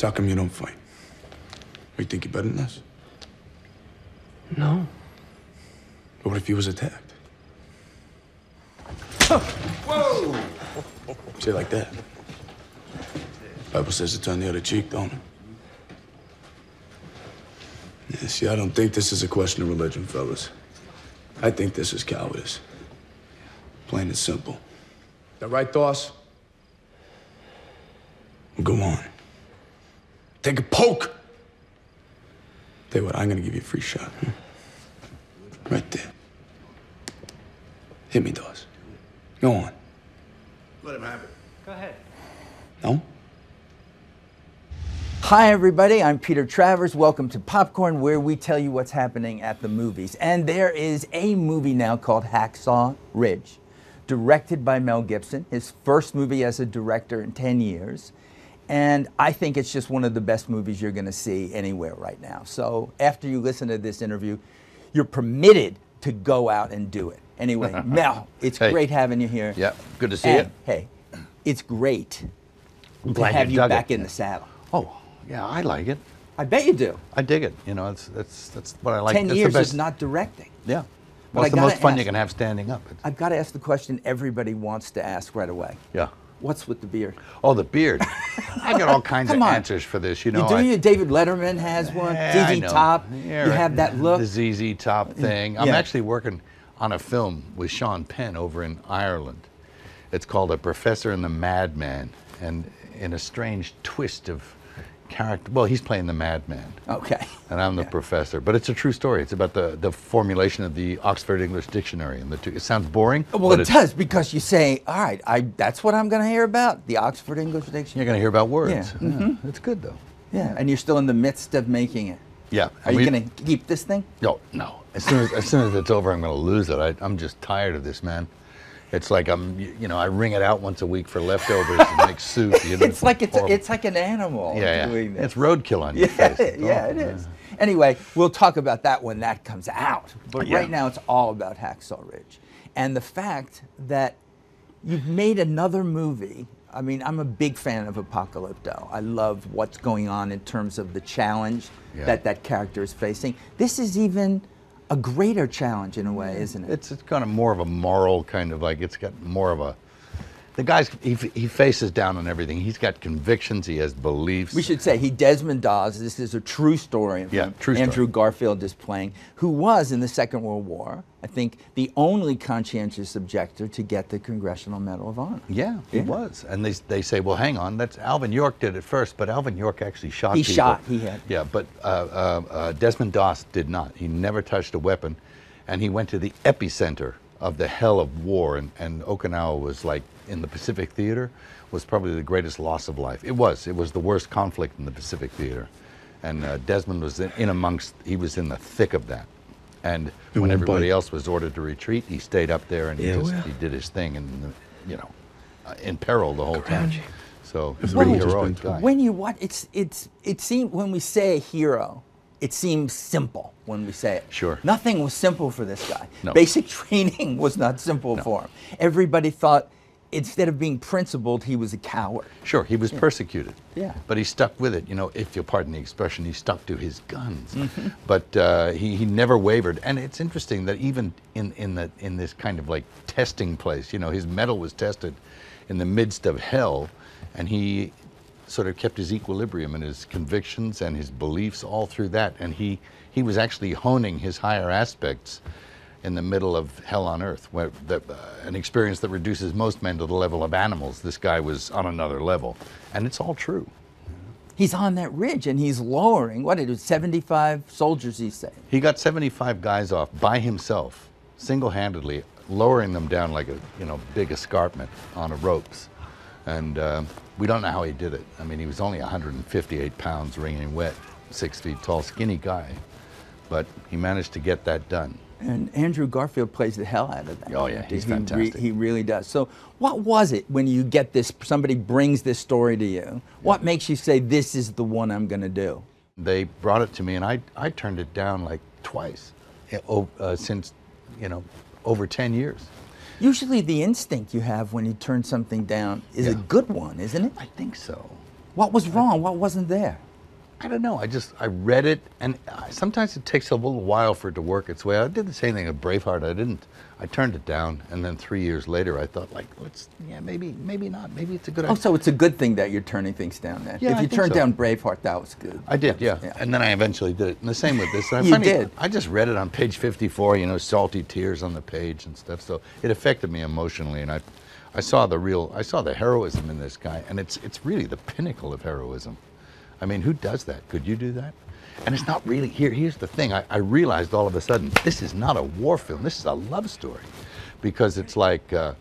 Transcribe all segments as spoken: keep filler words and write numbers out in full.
So how come you don't fight? You think you're better than us? No. But what if he was attacked? Whoa! Say it like that. Bible says to turn the other cheek, don't it? Yeah, see, I don't think this is a question of religion, fellas. I think this is cowardice. Plain and simple. That right, Doss? Well, go on. Take a poke. Tell you what, I'm gonna give you a free shot. Hmm? Right there. Hit me, Doss. Go on. Let him have it. Go ahead. No? Hi everybody, I'm Peter Travers. Welcome to Popcorn, where we tell you what's happening at the movies. And there is a movie now called Hacksaw Ridge, directed by Mel Gibson, his first movie as a director in ten years. And I think it's just one of the best movies you're gonna see anywhere right now. So after you listen to this interview, you're permitted to go out and do it. Anyway, Mel, it's Hey. great having you here. Yeah, good to see And, you. hey, it's great I'm to glad have you you dug back it. in the saddle. Oh, yeah, I like it. I bet you do. I dig it. You know, it's that's that's what I like. Ten That's years the best. is not directing. Yeah. But Well, I it's the most gotta fun ask- you can have standing up. It's, I've got to ask the question everybody wants to ask right away. yeah. What's with the beard? Oh, the beard. I got all kinds of Come on. answers for this. You know, you do I, you? David Letterman has one. Yeah, I Z Z know. Top. Yeah, you right. have that look. The Z Z Top thing. I'm Yeah. actually working on a film with Sean Penn over in Ireland. It's called A Professor and the Madman, and in a strange twist of character. Well, he's playing the madman, Okay. and I'm the Yeah. professor. But it's a true story. It's about the, the formulation of the Oxford English Dictionary, and the two. It sounds boring. Well, but it it's- does, because you say, all right, I, that's what I'm going to hear about, the Oxford English You're Dictionary. going to hear about words. Yeah. Mhm. It's good though. Yeah, and you're still in the midst of making it. Yeah. Are you We- going to keep this thing? No, no. As soon as, as soon as it's over, I'm going to lose it. I, I'm just tired of this, man. It's like I'm, you you know, I wring it out once a week for leftovers and make soup. You know, It's like it's horrible. it's like an animal yeah, yeah. doing this. It's roadkill on your Yeah, face. yeah, Oh, it man. is. Anyway, we'll talk about that when that comes out. But Yeah. right now, it's all about Hacksaw Ridge. And the fact that you've made another movie. I mean, I'm a big fan of Apocalypto. I love what's going on in terms of the challenge Yeah. that that character is facing. This is even a greater challenge in a way, isn't it? It's it's kind of more of a moral kind of like, it's got more of a, the guy's, he, he faces down on everything. He's got convictions, he has beliefs. We should say he Desmond Dawes. This is a true story of Yeah, him. true story. Andrew Garfield is playing, who was in the Second World War, I think, the only conscientious objector to get the Congressional Medal of Honor. Yeah, he Yeah. was. And they, they say, well, hang on, that's Alvin York did it first, but Alvin York actually shot He people. shot, he had. Yeah, but uh, uh, uh, Desmond Doss did not. He never touched a weapon, and he went to the epicenter of the hell of war, and, and Okinawa was like, in the Pacific Theater, was probably the greatest loss of life. It was. It was the worst conflict in the Pacific Theater. And uh, Desmond was in, in amongst, he was in the thick of that. And when one everybody bite. else was ordered to retreat, he stayed up there and he Yeah, just well. he did his thing, and you know, uh, in peril the whole time. So he's a Well, pretty just heroic been through. guy. When you watch, it's it's it seems when we say a hero, it seems simple when we say it. Sure. Nothing was simple for this guy. No. Basic training was not simple No. for him. Everybody thought instead of being principled, he was a coward. Sure, he was persecuted. Yeah. But he stuck with it. You know, if you'll pardon the expression, he stuck to his guns. Mm-hmm. But uh, he, he never wavered. And it's interesting that even in, in, the, in this kind of like testing place, you know, his mettle was tested in the midst of hell, and he sort of kept his equilibrium and his convictions and his beliefs all through that. And he, he was actually honing his higher aspects in the middle of hell on earth, where the, uh, an experience that reduces most men to the level of animals. This guy was on another level, and it's all true. He's on that ridge and he's lowering, what, it was seventy-five soldiers, he said. He got seventy-five guys off by himself, single-handedly, lowering them down like a you know big escarpment on a ropes, and uh, we don't know how he did it. I mean, he was only one hundred fifty-eight pounds, wringing wet, six feet tall, skinny guy, but he managed to get that done. And Andrew Garfield plays the hell out of that. Oh, yeah, he's he re- fantastic. he really does. So what was it when you get this, somebody brings this story to you? What makes you say, this is the one I'm going to do? They brought it to me, and I, I turned it down like twice eh, o- uh, since, you know, over ten years. Usually the instinct you have when you turn something down is a Yeah. good one, isn't it? I think so. What was wrong? What wasn't there? I don't know. I just I read it, and I, sometimes it takes a little while for it to work its way. I did the same thing with Braveheart. I didn't. I turned it down, and then three years later, I thought, like, let's, yeah, maybe, maybe not. Maybe it's a good idea. Oh, so it's a good thing that you're turning things down then. Yeah, if I you think turned so. down Braveheart, that was good. I did, yeah. Yeah. And then I eventually did it. And the same with this. And I You finally- did. I just read it on page fifty-four, you know, salty tears on the page and stuff. So it affected me emotionally, and I, I saw the real, I saw the heroism in this guy, and it's, it's really the pinnacle of heroism. I mean, who does that? Could you do that? And it's not really, here, here's the thing. I, I realized all of a sudden, this is not a war film. This is a love story. Because it's like, uh,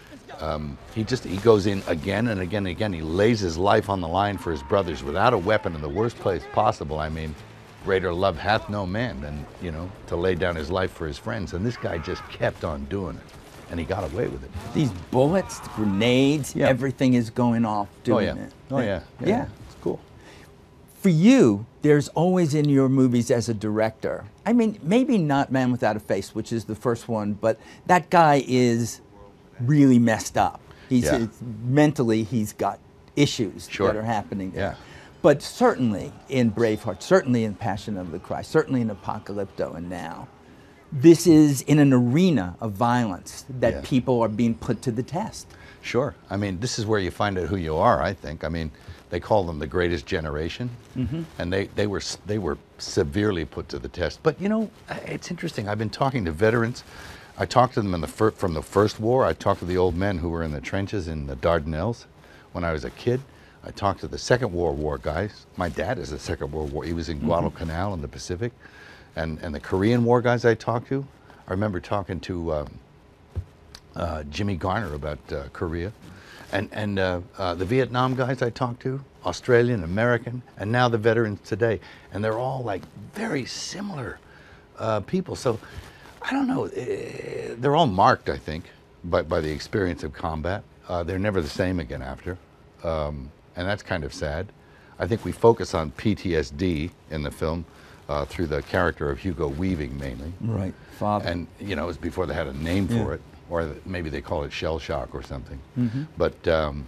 um, he just, he goes in again and again and again. He lays his life on the line for his brothers without a weapon in the worst place possible. I mean, greater love hath no man than, you know, to lay down his life for his friends. And this guy just kept on doing it. And he got away with it. These bullets, grenades, Yeah. everything is going off doing Oh, yeah. it. Oh, yeah. Yeah. Yeah. It's cool. For you, there's always in your movies as a director, I mean, maybe not Man Without a Face, which is the first one, but that guy is really messed up. He's Yeah. it's- mentally, he's got issues Sure. that are happening there. Yeah. But certainly in Braveheart, certainly in Passion of the Christ, certainly in Apocalypto and now, this is in an arena of violence that Yeah. people are being put to the test. Sure. I mean, this is where you find out who you are, I think. I mean, they call them the greatest generation, mm-hmm. and they, they were they were severely put to the test. But you know, it's interesting. I've been talking to veterans. I talked to them in the fir- from the first war. I talked to the old men who were in the trenches in the Dardanelles when I was a kid. I talked to the Second World War guys. My dad is the Second World War. He was in Guadalcanal in the Pacific, and and the Korean War guys I talked to. I remember talking to um, uh, Jimmy Garner about uh, Korea. And, and uh, uh, the Vietnam guys I talked to, Australian, American, and now the veterans today. And they're all like very similar uh, people. So I don't know, eh, they're all marked, I think, by, by the experience of combat. Uh, they're never the same again after. Um, and that's kind of sad. I think we focus on P T S D in the film uh, through the character of Hugo Weaving mainly. Right, father. And, you know, it was before they had a name Yeah. for it. Or maybe they call it shell shock or something. Mm-hmm. But, um,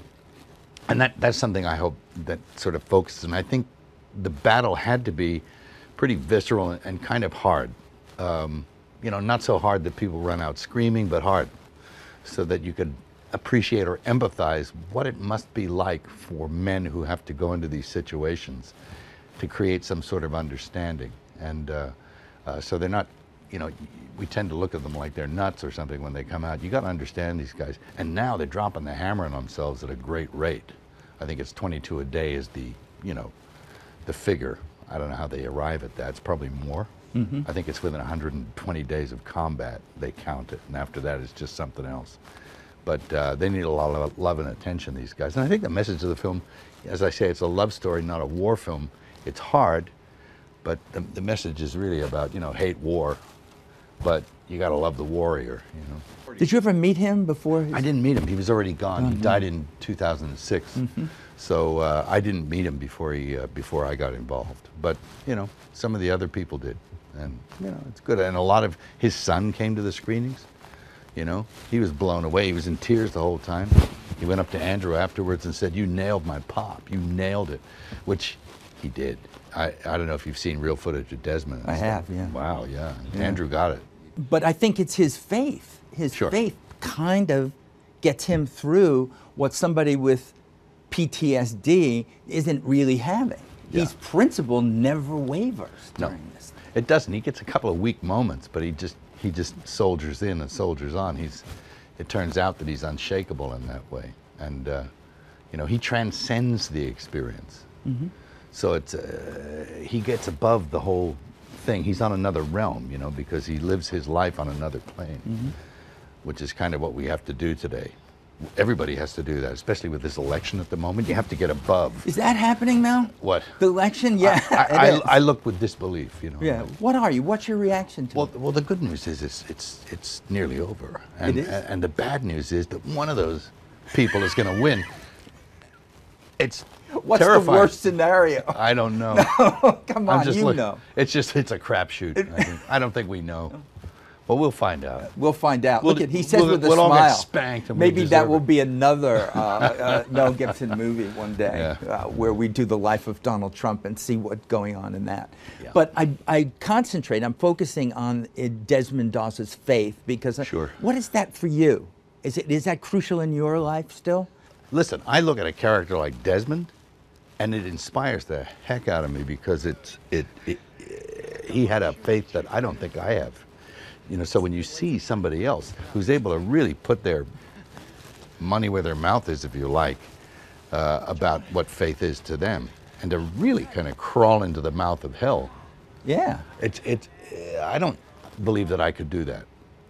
and that, that's something I hope that sort of focuses. And I think the battle had to be pretty visceral and, and kind of hard. Um, you know, not so hard that people run out screaming, but hard. So that you could appreciate or empathize what it must be like for men who have to go into these situations to create some sort of understanding. And uh, uh, so they're not, you know, we tend to look at them like they're nuts or something when they come out. You got to understand these guys. And now they're dropping the hammer on themselves at a great rate. I think it's twenty-two a day is the, you know, the figure. I don't know how they arrive at that. It's probably more. Mm-hmm. I think it's within one hundred twenty days of combat they count it, and after that it's just something else. But uh, they need a lot of love and attention, these guys. And I think the message of the film, as I say, it's a love story, not a war film. It's hard, but the, the message is really about, you know, hate war, but you got to love the warrior, you know. Did you ever meet him before? His... I didn't meet him. He was already gone. Oh, he no. died in two thousand six. Mm-hmm. So uh, I didn't meet him before he uh, before I got involved. But you know, some of the other people did, and you know, it's good. And a lot of his son came to the screenings. You know, he was blown away. He was in tears the whole time. He went up to Andrew afterwards and said, "You nailed my pop. You nailed it," which he did. I, I don't know if you've seen real footage of Desmond. and I stuff. have, yeah. Wow, yeah. Yeah. Andrew got it. But I think it's his faith. His Sure. faith kind of gets him through what somebody with P T S D isn't really having. Yeah. His principle never wavers No. during this. It doesn't. He gets a couple of weak moments, but he just he just soldiers in and soldiers on. He's it turns out that he's unshakable in that way, and uh, you know, he transcends the experience. Mm-hmm. So it's uh, he gets above the whole thing. He's on another realm, you know, because he lives his life on another plane, Mm-hmm. which is kind of what we have to do today. Everybody has to do that, especially with this election at the moment. You have to get above. Is that happening now? What? The election? Yeah. I, it I, is. I look with disbelief, you know. yeah. What are you? What's your reaction to Well, it? well, the good news is it's it's it's nearly over, and It is? and the bad news is that one of those people is going to win. It's What's terrifying. the worst scenario? I don't know. Come I'm on, just you look- know. It's just it's a crapshoot. I, think. I don't think we know Well, we'll find out. We'll find out. We'll- Look at he says we'll- with a we'll all get smile. spanked and we Maybe that deserve will it. be another uh, uh, Mel Gibson movie one day, Yeah. uh, where we do the life of Donald Trump and see what's going on in that. Yeah. But I, I concentrate. I'm focusing on uh, Desmond Doss's faith because. uh, Sure. What is that for you? Is it is that crucial in your life still? Listen, I look at a character like Desmond, and it inspires the heck out of me because it's it, it he had a faith that I don't think I have. You know, so when you see somebody else who's able to really put their money where their mouth is, if you like, uh, about what faith is to them, and to really kind of crawl into the mouth of hell, Yeah. it's it's. I don't believe that I could do that,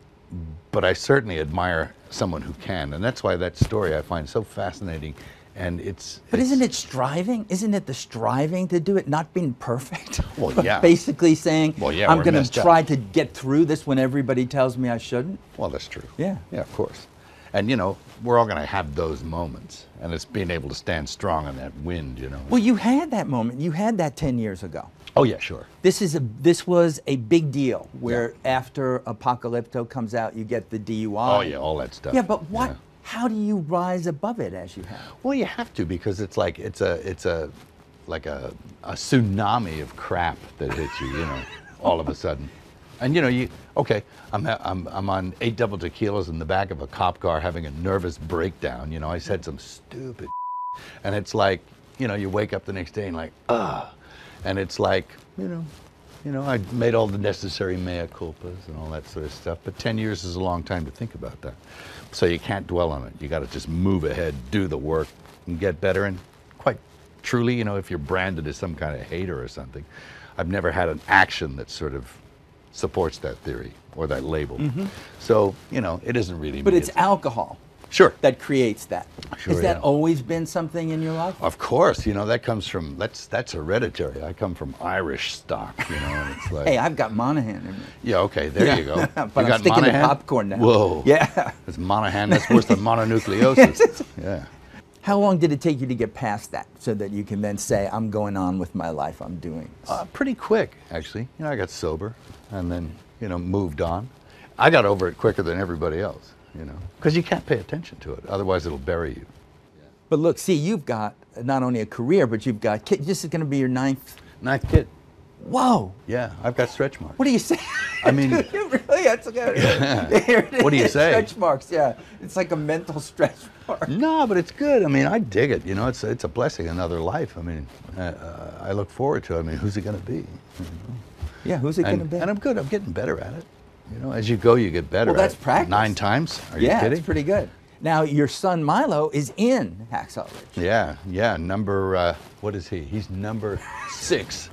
but I certainly admire someone who can, and that's why that story I find so fascinating. And it's. But it's, isn't it striving? Isn't it the striving to do it, not being perfect? Well, But yeah. basically saying, Well, yeah, I'm we're going messed to up. try to get through this when everybody tells me I shouldn't. Well, that's true. Yeah. Yeah, of course. And you know, we're all going to have those moments, and it's being able to stand strong in that wind. You know. Well, you had that moment. You had that ten years ago. Oh yeah, sure. This is a this was a big deal where after Apocalypto comes out, you get the D U I. Oh yeah, all that stuff. Yeah, but what? Yeah. How do you rise above it as you have? Well, you have to because it's like it's a it's a like a a tsunami of crap that hits you. You know, all of a sudden, and you know you okay. I'm ha- I'm I'm on eight double tequilas in the back of a cop car having a nervous breakdown. You know, I said some stupid, and it's like you know you wake up the next day and like ah, and it's like you know. You know, I made all the necessary mea culpas and all that sort of stuff, but ten years is a long time to think about that. So you can't dwell on it. You got to just move ahead, do the work, and get better. And quite truly, you know, if you're branded as some kind of hater or something, I've never had an action that sort of supports that theory or that label. So, you know, it isn't really But me. it's alcohol Sure. that creates that. Sure, Has that yeah. always been something in your life? Of course, you know, that comes from, that's that's hereditary. I come from Irish stock, you know, and it's like... Hey, I've got Monahan in me. Yeah, okay, there Yeah. you go. But you I'm got sticking to Monahan? popcorn now. Whoa. Yeah. It's Monahan, that's worse than mononucleosis. Yeah. How long did it take you to get past that so that you can then say, I'm going on with my life, I'm doing this? Uh, pretty quick, actually. You know, I got sober and then, you know, moved on. I got over it quicker than everybody else, you know, because you can't pay attention to it. Otherwise, it'll bury you. But look, see, you've got not only a career, but you've got kids. This is going to be your ninth. Ninth kid. Whoa. Yeah, I've got stretch marks. What do you say? I mean- Do you really? That's good. Here it What do you is, say? Stretch marks, yeah. It's like a mental stretch mark. No, but it's good. I mean, I dig it. You know, it's it's a blessing, another life. I mean, uh, uh, I look forward to it. I mean, who's it going to be? You know? Yeah, who's it going to And, be? and I'm good. I'm getting better at it. You know, as you go, you get better. Well, that's at it. practice. Nine times? Are yeah, you kidding? it's pretty good. Now, your son Milo is in Hacksaw Ridge. Yeah, yeah. Number uh, what is he? He's number six.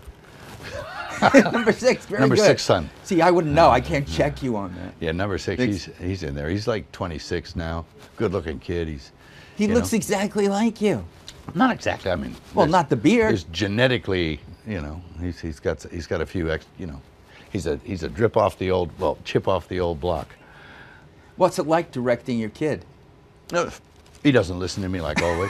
Number six, very Number good. six son. See, I wouldn't know. I can't check you on that. Yeah, number six. Six. He's he's in there. He's like twenty-six now. Good-looking kid. He's He you looks know. exactly like you. Not exactly. I mean, Well, there's- not the beard. There's genetically, you know, he's he's got he's got a few ex, you know, he's a he's a drip off the old well chip off the old block. What's it like directing your kid? No, he doesn't listen to me like always,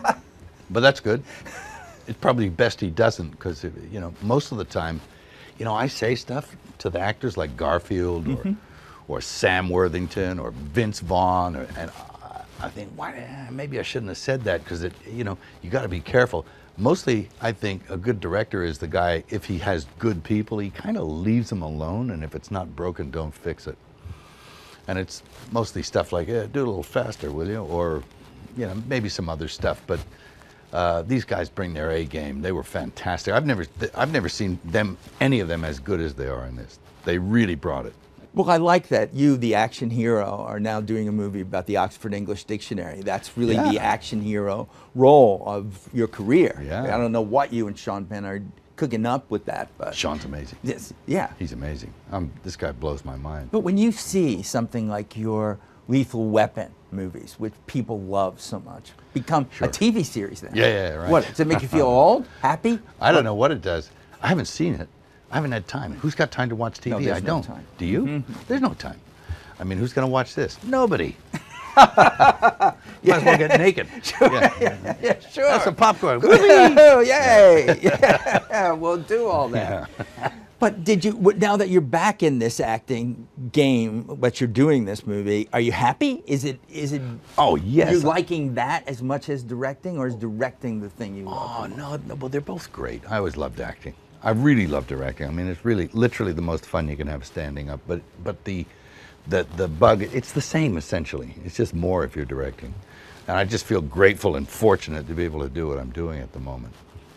but that's good. It's probably best he doesn't because you know most of the time, you know, I say stuff to the actors like Garfield or or Sam Worthington or Vince Vaughn, or, and I, I think why eh, maybe I shouldn't have said that because it you know you got to be careful. Mostly, I think a good director is the guy. If he has good people, he kind of leaves them alone, and if it's not broken, don't fix it. And it's mostly stuff like, eh, do it a little faster, will you? Or, you know, maybe some other stuff. But uh, these guys bring their A game. They were fantastic. I've never, I've never seen them, any of them, as good as they are in this. They really brought it. Well, I like that you, the action hero, are now doing a movie about the Oxford English Dictionary. That's really the Yeah. action hero role of your career. Yeah. I don't know what you and Sean Penn are cooking up with that, but Sean's amazing. yes, yeah. He's amazing. Um, this guy blows my mind. But when you see something like your Lethal Weapon movies, which people love so much, become Sure. a T V series then. Yeah, yeah, right. What, does it make you feel old, happy? I don't know what it does. I haven't seen it. I haven't had time. Who's got time to watch T V? No, there's I no don't. time. Do you? There's no time. I mean, who's going to watch this? Nobody. Might as well get naked. Yeah. Yeah, sure. That's some popcorn. Oh, yay! Yeah, we'll do all that. But did you, w- now that you're back in this acting game, but you're doing this movie, are you happy? Is it, is it, Oh, yes. you're liking that as much as directing, or is directing the thing you love? Oh, no, no, well, they're both great. I always loved acting. I really love directing. I mean, it's really, literally the most fun you can have standing up. But, but the, the, the bug, it's the same essentially. It's just more if you're directing. And I just feel grateful and fortunate to be able to do what I'm doing at the moment.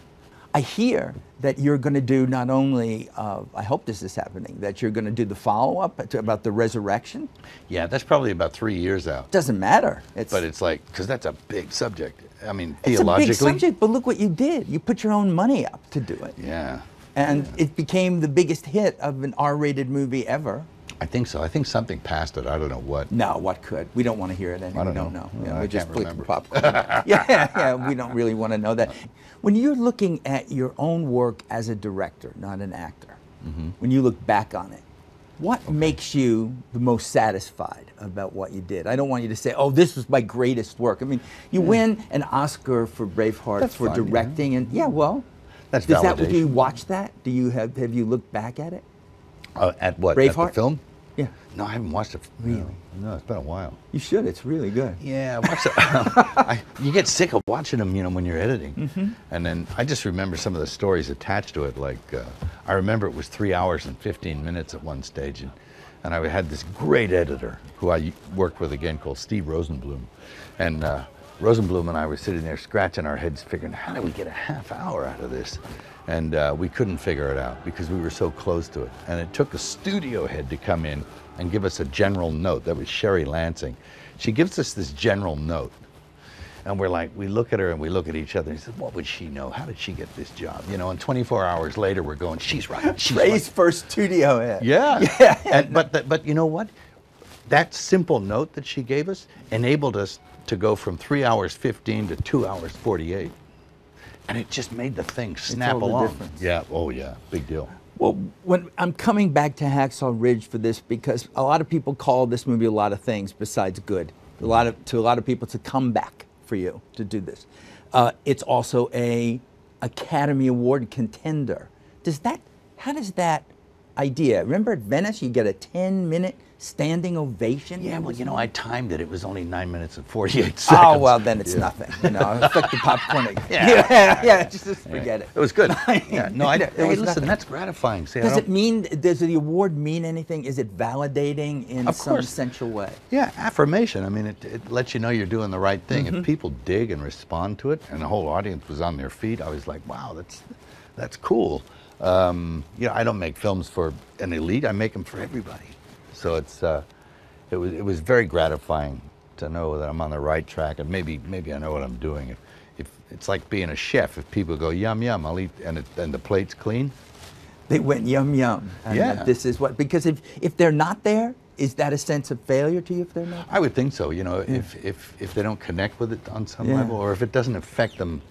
I hear that you're going to do not only, uh, I hope this is happening, that you're going to do the follow-up about the resurrection. Yeah, that's probably about three years out. Doesn't matter. It's, But it's like, because that's a big subject. I mean, it's theologically. a big subject, but look what you did. You put your own money up to do it. Yeah. And yeah. it became the biggest hit of an R rated movie ever. I think so. I think something passed it. I don't know what. No, what could? We don't want to hear it anymore. I don't we don't know. know. No, Yeah, I we just can't flick remember. popcorn. yeah, yeah, we don't really want to know that. When you're looking at your own work as a director, not an actor, mm-hmm. when you look back on it, what okay. makes you the most satisfied about what you did? I don't want you to say, oh, this was my greatest work. I mean, you yeah. win an Oscar for Braveheart That's for fun, directing, yeah. and yeah, well, that's does validation. that, do you watch that? Do you have, have you looked back at it? Uh, at what? Braveheart? At the film? Yeah. No, I haven't watched it. Really? No, no, it's been a while. You should. It's really good. Yeah, watch it. I, you get sick of watching them, you know, when you're editing. Mm-hmm. And then I just remember some of the stories attached to it. Like, uh, I remember it was three hours and fifteen minutes at one stage. And, and I had this great editor who I worked with again called Steve Rosenblum. And uh, Rosenblum and I were sitting there scratching our heads figuring, how do we get a half hour out of this? And uh, we couldn't figure it out because we were so close to it. And it took a studio head to come in and give us a general note. That was Sherry Lansing. She gives us this general note. And we're like, we look at her and we look at each other and he said, what would she know? How did she get this job? You know, and twenty-four hours later, we're going, she's right. She's Ray's right. first studio head. Yeah. yeah. And, but, the, but you know what? That simple note that she gave us enabled us to go from three hours fifteen to two hours forty-eight. And it just made the thing snap all the along. difference. Yeah, oh yeah, big deal. Well, when I'm coming back to Hacksaw Ridge for this because a lot of people call this movie a lot of things besides good. A lot of to a lot of people to come back for you to do this. Uh, it's also a Academy Award contender. Does that? How does that idea? Remember at Venice, you get a ten minute standing ovation. Yeah, well, you know, I timed it. It was only nine minutes and forty-eight seconds. Oh well, then it's yeah. nothing. You know, affect the popcorn again. Yeah, yeah, yeah, yeah. just, just forget yeah. it. It was good. yeah, no, I, It hey, was listen, nothing. that's gratifying. See, I Does don't- it mean? Does the award mean anything? Is it validating in Of some course. essential way? Yeah, affirmation. I mean, it, it lets you know you're doing the right thing. Mm-hmm. If people dig and respond to it, and the whole audience was on their feet, I was like, wow, that's that's cool. Um, you know, I don't make films for an elite. I make them for everybody. So it's uh, it was it was very gratifying to know that I'm on the right track, and maybe maybe I know what I'm doing. If, if it's like being a chef, if people go yum yum, I'll eat, and it, and the plate's clean. They went yum yum. And Yeah. that This is what because if if they're not there, is that a sense of failure to you if they're not? I would think so. You know, if if if they don't connect with it on some Yeah. level, or if it doesn't affect them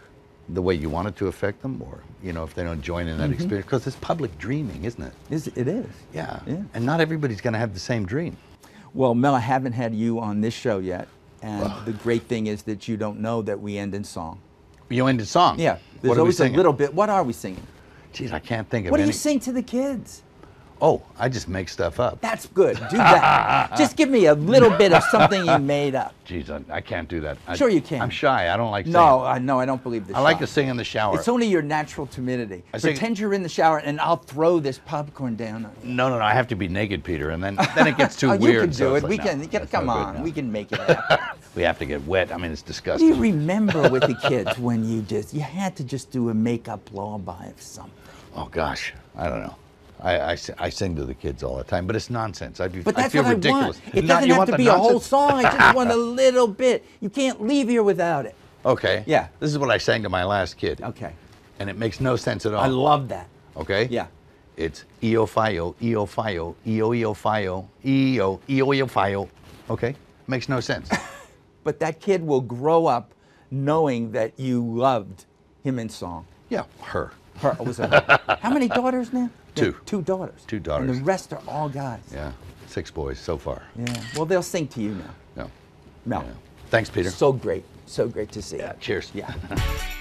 the way you want it to affect them, or you know, if they don't join in that experience, because it's public dreaming, isn't it? Is it is? Yeah. Yeah. And not everybody's going to have the same dream. Well, Mel, I haven't had you on this show yet, and the great thing is that you don't know that we end in song. You ended song. Yeah, there's What are we always a singing? little bit. What are we singing? Geez, I can't think of What do any. you sing to the kids? Oh, I just make stuff up. That's good. Do that. Just give me a little bit of something you made up. Geez, I, I can't do that. I, Sure you can. I'm shy. I don't like singing. No, I no, I don't believe this. I like to sing in the shower. It's only your natural timidity. I sing- Pretend you're in the shower, and I'll throw this popcorn down on you. No, no, no. I have to be naked, Peter, and then then it gets too Oh, you weird. can so do it's it. like, We no, can. get- that's Come no good, on. no. We can make it happen. We have to get wet. I mean, it's What do disgusting. you remember with the kids when you just you had to just do a makeup lullaby of something? Oh gosh, I don't know. I, I, si- I sing to the kids all the time, but it's nonsense. I, do, But I that's feel what ridiculous. I want. It Not- doesn't you have want to the be a whole nonsense? song. I just want a little bit. You can't leave here without it. Okay. Yeah. This is what I sang to my last kid. Okay. And it makes no sense at all. I love that. Okay? Yeah. It's eo fio, eo fio, eo eo fio, eo, eo eo fio. Okay? Makes no sense. But that kid will grow up knowing that you loved him in song. Yeah, her. Her was a her. How many daughters now? Two. Yeah, two daughters. Two daughters. And the rest are all guys. Yeah, six boys so far. Yeah. Well, they'll sing to you now. No. Mel. Yeah. Thanks, Peter. So great. So great to see Yeah, you. cheers. Yeah.